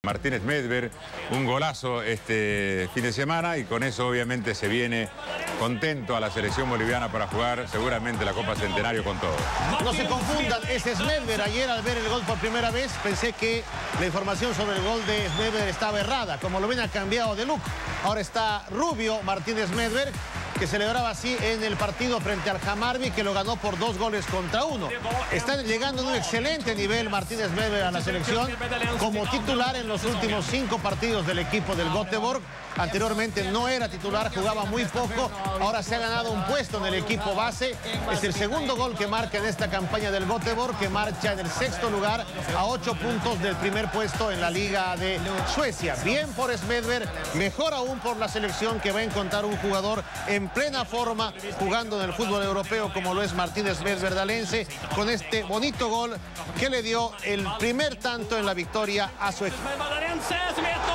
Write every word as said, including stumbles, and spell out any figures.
Martínez Medver, un golazo este fin de semana y con eso obviamente se viene contento a la selección boliviana para jugar seguramente la Copa Centenario con todo. No se confundan, ese es Medver. Ayer al ver el gol por primera vez pensé que la información sobre el gol de Medver estaba errada. Como lo ven, ha cambiado de look. Ahora está Rubio Martínez Medver, que celebraba así en el partido frente al Hammarby, que lo ganó por dos goles contra uno. Está llegando en un excelente nivel Martínez Medver a la selección como titular en los últimos cinco partidos del equipo del Göteborg. Anteriormente no era titular, jugaba muy poco, ahora se ha ganado un puesto en el equipo base. Es el segundo gol que marca en esta campaña del Göteborg, que marcha en el sexto lugar a ocho puntos del primer puesto en la Liga de Suecia. Bien por Smedver, mejor aún por la selección, que va a encontrar un jugador en plena forma jugando en el fútbol europeo como lo es Martínez Medver dalense, con este bonito gol que le dio el primer tanto en la victoria a su equipo.